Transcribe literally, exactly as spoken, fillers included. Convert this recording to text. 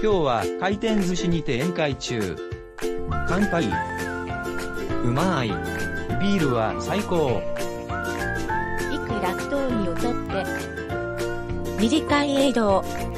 今日は回転寿司にて宴会中。乾杯。うまい。ビールは最高。 いくら太いをとって短いエイド